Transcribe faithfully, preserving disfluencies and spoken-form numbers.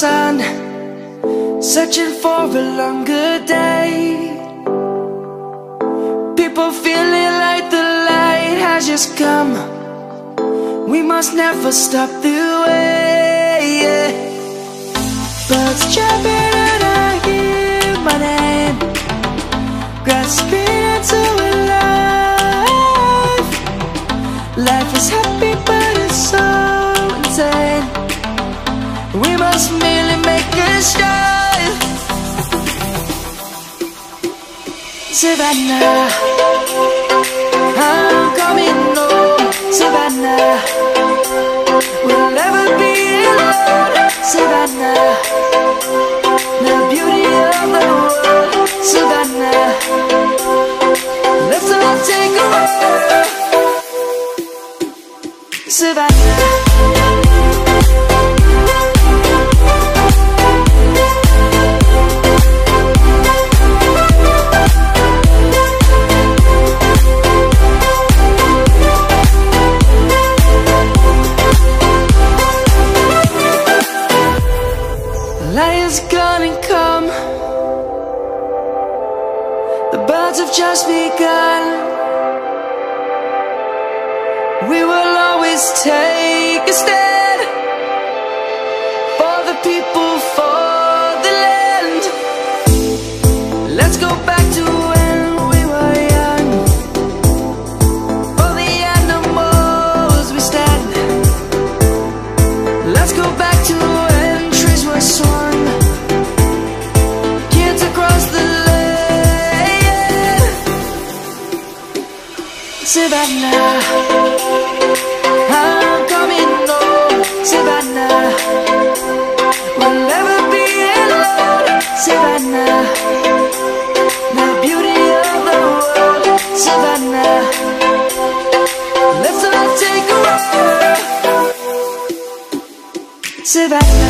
sun, searching for a longer day. People feeling like the light has just come. We must never stop the way, yeah. Birds chirping and I hear my name, grasping into a life. Life is happy but it's so insane. We must merely make a start. Savannah, I'm coming home. Savannah, we'll never be alone. Savannah, the beauty of the world. Savannah, let's all take a walk. Savannah, lion's gonna come. The birds have just begun. We will always take a stand for the people, for the land. Let's go back to when we were young. For the animals we stand. Let's go back to when trees were swung, kids across the land. Savannah, I'm coming home. Savannah, we'll never be alone. Savannah, the beauty of the world. Savannah, let's all take a walk. Savannah.